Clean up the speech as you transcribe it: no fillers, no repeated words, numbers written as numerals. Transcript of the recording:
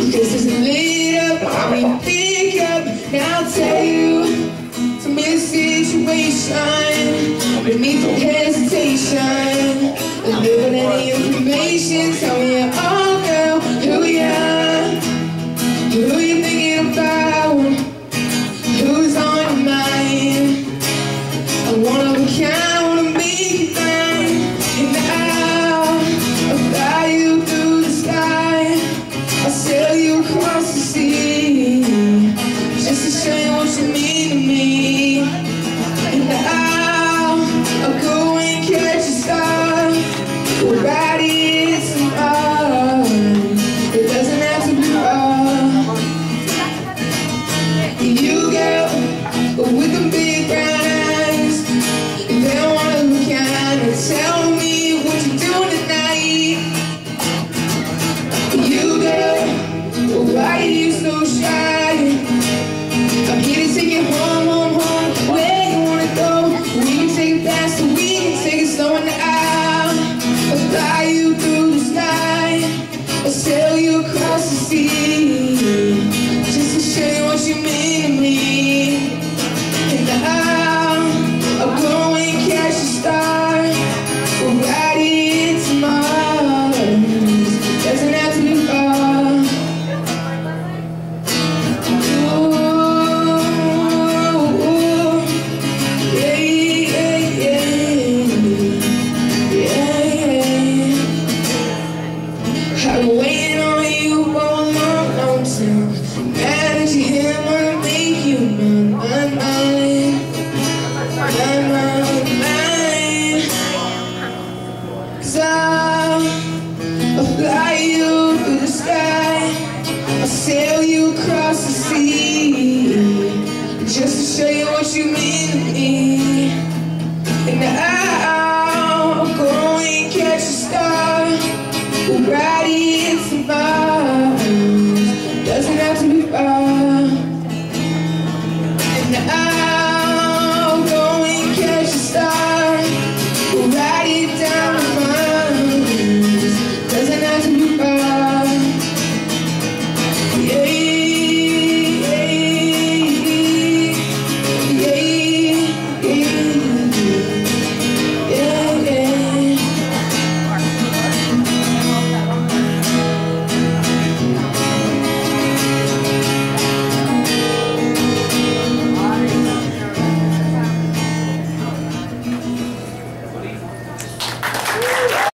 This is lit up, I mean pick up. Now I'll tell you some of the situation beneath the hesitation. Living any information, tell me oh girl, who you thinking about? Who's on your mind? I wanna be kind, wanna make you mine. And I'll fly you through the sky, I'll sail you across the sea, just to show you what you mean to me. And I'll go and catch a star, we'll ride it some far. It doesn't have to be far. You girl, with the big brown eyes, they don't wanna look at and tell me what you're doing tonight. You girl, why are you so shy? I'm here to take you home, home, home. Where you wanna go? We can take it fast or we can take it slow. And I'll fly you through the sky, I'll sail you across the sea, just to show you what you mean to me. And I'll go and catch a star, we'll ride it to Mars, doesn't have to be far. I've been waiting on you for a long, long time. Mad at your hair, wanna make you mine. Cause I'll fly you through the sky, I'll sail you across the sea, just to show you what you mean to me. And I'll go and catch a star, we'll ride it to Mars, doesn't have to be far. And I'll go and catch a star, we'll ride it down to Mars, doesn't have to be far. Yeah, yeah, yeah, yeah, yeah.